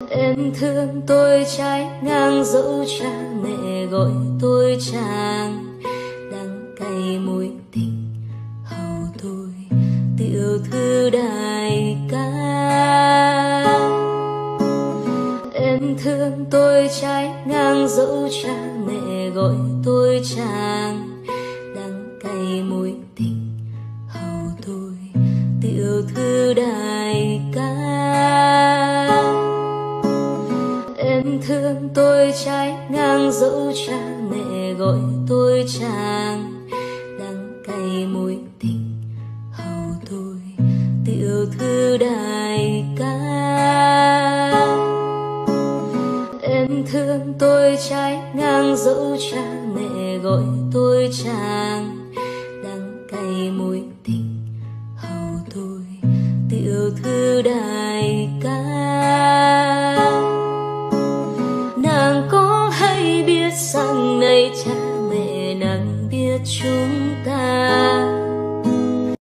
Em thương tôi trái ngang dẫu cha mẹ gọi tôi chàng, đắng cay mối tình hầu tôi tiểu thư đại ca. Em thương tôi trái ngang dẫu cha mẹ gọi tôi chàng, đắng cay mối tình hầu tôi tiểu thư đại ca. Em thương tôi trái ngang dẫu cha mẹ gọi tôi chàng, đắng cay mối tình hầu tôi tiểu thư đại ca. Em thương tôi trái ngang dẫu cha mẹ gọi tôi chàng, đắng cay mối tình hầu tôi tiểu thư đại ca. Nàng có hay biết rằng này cha mẹ nàng biết chúng ta